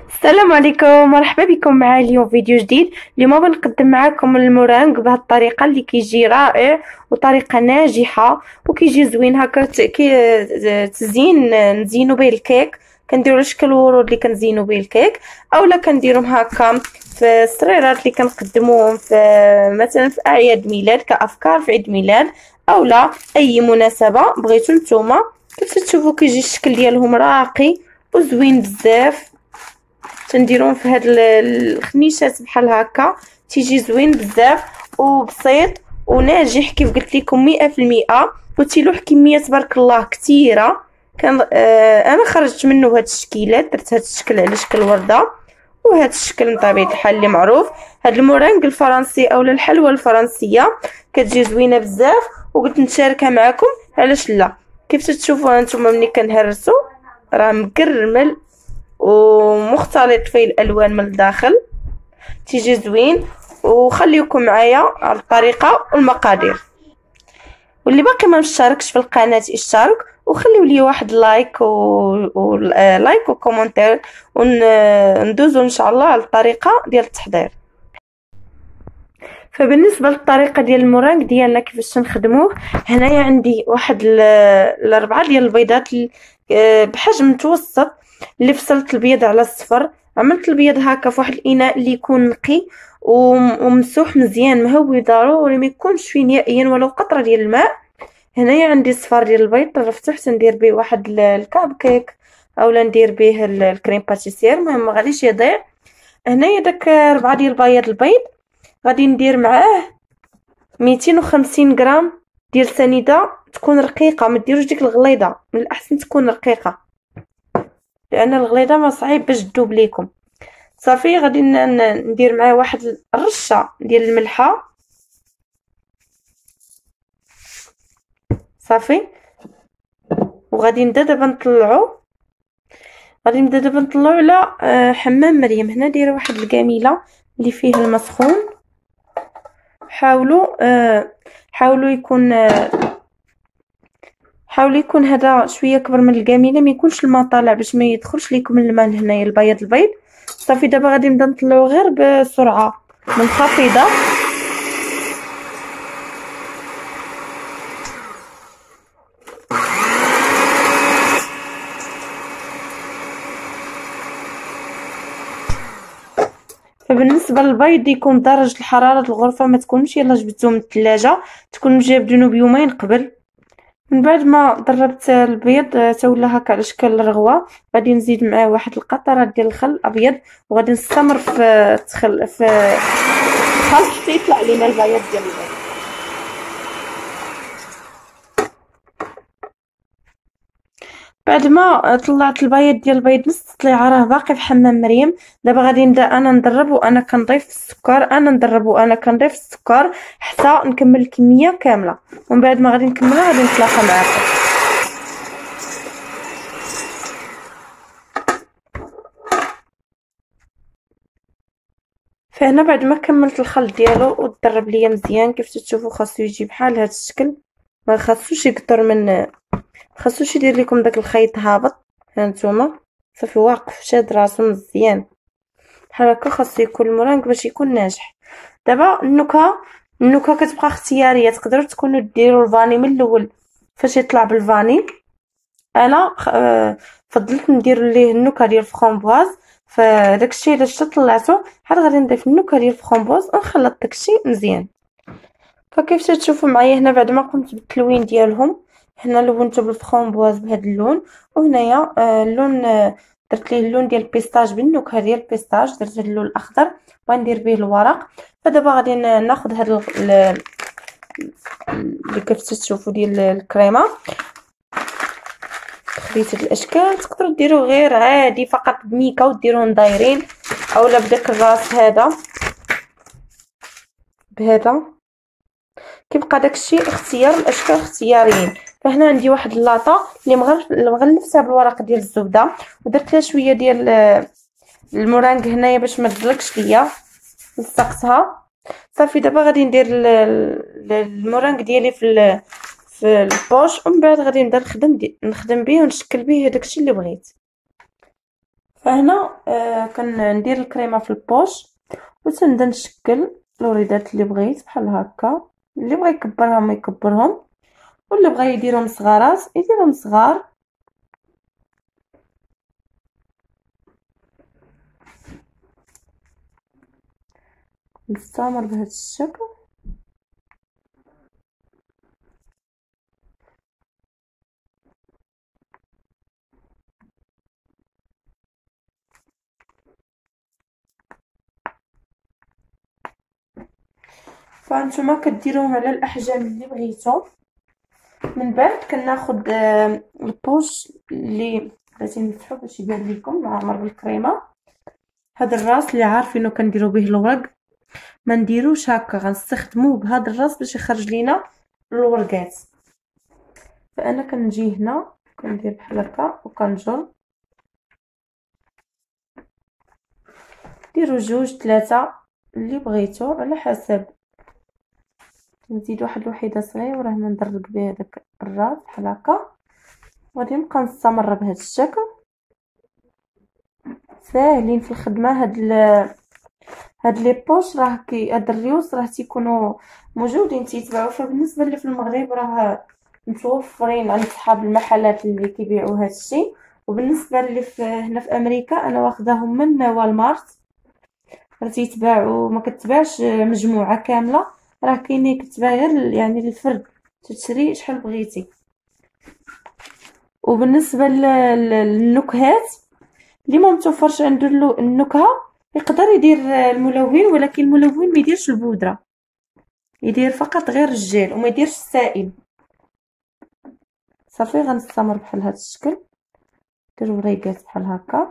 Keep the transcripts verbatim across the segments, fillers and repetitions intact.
السلام عليكم، مرحبا بكم معايا اليوم فيديو جديد. اليوم بنقدم معكم المورانغ بهذه الطريقه اللي كيجي رائع وطريقه ناجحه وكيجي زوين هكا كي تزيين نزينو به الكيك. كنديروا على شكل ورود اللي كنزينوا به الكيك، اولا كنديرهم هكا في السريرات اللي كنقدموهم في مثلا في اعياد ميلاد، كافكار في عيد ميلاد اولا اي مناسبه بغيتو نتوما. كيف تشوفوا كيجي الشكل ديالهم راقي وزوين بزاف. تنديرهم في هاد الخنيشات بحال هكا، تيجي زوين بزاف وبسيط وناجح كيف قلت لكم مئة في المئة، وتيلوح كميه تبارك الله كثيره. كان آه انا خرجت منه هاد الشكيلات، درت هاد الشكل على شكل ورده وهاد الشكل من طبيعه الحال اللي معروف. هاد المورانغ الفرنسي اولا الحلوى الفرنسيه كتجي زوينه بزاف وقلت نشاركها معكم. علاش لا؟ كيف تشوفوا هانتوما ملي كنهرسوا راه مكرمل ومختلط فيه الالوان من الداخل، تيجي زوين. وخليكم معايا على الطريقه والمقادير، واللي باقي ما مشتركش في القناه اشترك وخليو لي واحد لايك و... و... لايك وكومنتير، وندوزو ان شاء الله على الطريقه ديال التحضير. فبالنسبه للطريقه ديال المورانغ ديالنا كيفاش نخدموه، هنايا عندي واحد الاربعه ديال البيضات بحجم متوسط اللي فصلت البيض على الصفر. عملت البيض هكا في واحد الاناء اللي يكون نقي وممسوح مزيان مهوي، ضروري ما يكونش فيه نهائيا ولو قطره ديال الماء. هنايا عندي صفار ديال البيض طرفته حتى ندير به واحد الكاب كيك اولا ندير به الكريم باتيسير، المهم ما غاديش يضيع. هنايا داك ربعه ديال بياض البيض غادي ندير معاه مئتين وخمسين غرام ديال سنيده تكون رقيقه، ما ديروش ديك الغليظه، من الاحسن تكون رقيقه لان الغليظه ما صعيب باش تذوب ليكم. صافي غادي ندير معاه واحد الرشه ديال الملحه صافي. وغادي نبدا دابا نطلعو غادي نبدا دابا نطلعو على حمام مريم. هنا دايره واحد الكاميله اللي فيه الماء سخون. حاولوا حاولوا يكون حاولوا يكون هذا شويه كبر من الكاميله، ما يكونش الماء طالع باش ما يدخلش لكم الماء لهنايا البياض البيض. صافي دابا غادي نبدا نطلعو غير بسرعه منخفضه. فبالنسبه للبيض يكون درجه الحراره الغرفه ما تكونش يلا جبدتو من الثلاجه، تكون مجابدينو بيومين قبل. من بعد ما ضربت البيض تولى هكا على شكل رغوه، غادي نزيد معاه واحد القطرات ديال الخل الابيض وغادي نستمر في تخل في الخلط حتى يطلع لينا البياض ديال البيض. بعد ما طلعت البيض ديال البيض نص طليعه راه باقي في حمام مريم. دابا غادي نبدا انا نضرب وانا كنضيف السكر، انا نضرب وانا كنضيف السكر حتى نكمل الكميه كامله، ومن بعد ما غادي نكملها غادي نتلاقى معكم. فهنا بعد ما كملت الخلط ديالو وتضرب ليا مزيان كيف تشوفوا خاصو يجي بحال هذا الشكل، ما خاصوش يكثر من خاصوش يدير لكم داك الخيط هابط. هانتوما صافي واقف شاد راسو مزيان بحال هكا، خاصو يكون المورانغ باش يكون ناجح. دابا النكهه النكهه كتبقى اختياريه، تقدروا تكونوا ديروا الفاني من الاول فاش يطلع بالفاني. انا فضلت ندير ليه النكهه ديال الفرامبواز، فداكشي الا شتا طلعته حال غادي نضيف النكهه ديال الفرامبواز ونخلط داكشي مزيان. فكيف تشوفوا معايا هنا بعد ما قمت بالتلوين ديالهم، هنا لونته بالفرامبواز بهذا اللون، وهنايا آه اللون آه درت ليه اللون ديال البيستاج بالنكهه ديال البيستاج، درت هذا اللون الاخضر وندير به الورق. فدابا غادي ناخذ هذا اللي كيف تشوفوا ديال الكريمه، خديت هاد الاشكال. تقدروا ديروا غير عادي فقط بميكا وديروهم دايرين اولا بداك الراس هذا بهذا، كيبقى داكشي اختيار، الاشكال اختياريين. فهنا عندي واحد اللاطه اللي مغلفتها بالورق ديال الزبده ودرت لها شويه ديال المورانغ هنايا باش ما تدلكش ليا، لصقتها صافي. دابا غادي ندير المورانغ ديالي في في البوش، ومن بعد غادي نبدا نخدم نخدم به ونشكل به داكشي اللي بغيت. فهنا آه كندير الكريمه في البوش وتنبدا نشكل الوريدات اللي بغيت بحال هكا. اللي بغى يكبرهم يكبرهم، واللي بغى يديرهم صغارات يديرهم صغار. نستمر بهذا الشكل. فانتوما كديروهم على الاحجام اللي بغيتو. من بعد كناخذ البوش اللي بغيتي نفتحو باش يبان لكم معمر بالكريمه. هذا الراس اللي عارفينو كنديرو به الورق، ما نديروش هكا، غنستخدموه بهذا الراس باش يخرج لينا الورقات. فانا كنجي هنا كندير بحال هكا وكنجر. ديروا جوج ثلاثه اللي بغيتو على حسب. نزيد واحد الوحيده صغيره هنا ندرك بها داك الراس بحال هكا، وغادي نبقى نستمر بهذا الشكل. ساهلين في الخدمه. هاد ال هاد لي بوش راه كي هاد الريوس راه تيكونوا موجودين تيتباعوا. فبالنسبه لي في المغرب راه متوفرين عند صحاب المحلات اللي كيبيعوا هاد الشيء. وبالنسبه لي في هنا في امريكا انا واخداهم من والمارت. راه تيتباعوا، ما كتباعش مجموعه كامله، راه كاينين كتباع غير يعني للفرد، تشري شحال بغيتي. وبالنسبه للنكهات اللي ما متوفرش عنده النكهه يقدر يدير الملون، ولكن الملون ما يديرش البودره، يدير فقط غير الجيل وما يديرش السائل. صافي غنستمر بحال هذا الشكل. ندير وريقات بحال هكا.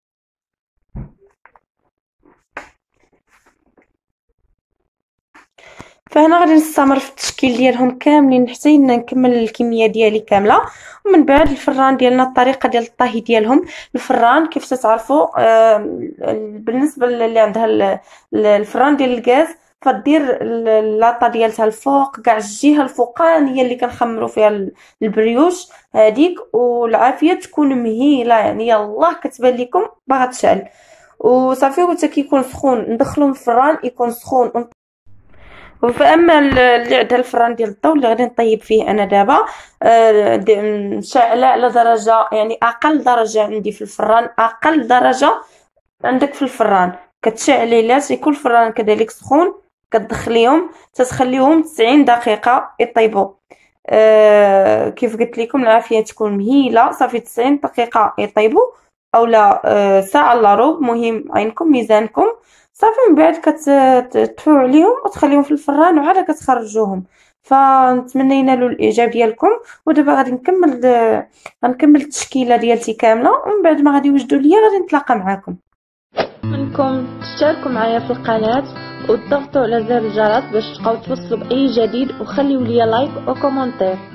فهنا غادي نستمر في التشكيل ديالهم كاملين حتى نكمل الكميه ديالي كامله. ومن بعد الفران ديالنا، الطريقه ديال الطهي ديالهم. الفران كيف تتعرفوا آه بالنسبه اللي عندها الفران ديال الغاز فدير اللاطه ديالتها الفوق كاع الجهه الفوقانيه اللي كنخمروا فيها البريوش هذيك، والعافيه تكون مهيله يعني يلاه كتبان لكم باغا تشعل. وصافي وحتى كيكون سخون ندخلو الفران يكون سخون. فاما اللي عندها الفران ديال الضو اللي غادي نطيب فيه انا دابا نشعله على درجه يعني اقل درجه عندي في الفران، اقل درجه عندك في الفران كتشعلي لا يكون الفران كذلك سخون. كتدخليهم تتخليهم تسعين دقيقه يطيبوا. أه كيف قلت لكم العافيه تكون مهيله. صافي تسعين دقيقه يطيبوا اولا أه ساعه الا ربع، مهم عينكم ميزانكم. صافي من بعد كتطفيو عليهم وتخليهم في الفران وعاد كتخرجوهم. فنتمنى ينالوا الاعجاب ديالكم. ودابا غادي نكمل غنكمل التشكيله ديالتي كامله، ومن بعد ما غادي يوجدوا ليا غادي نتلاقى معكم. منكم تشتركوا معايا في القناه وتضغطوا على زر الجرس باش تبقاو توصلوا باي جديد، وخليوا لي لايك وكومونتير.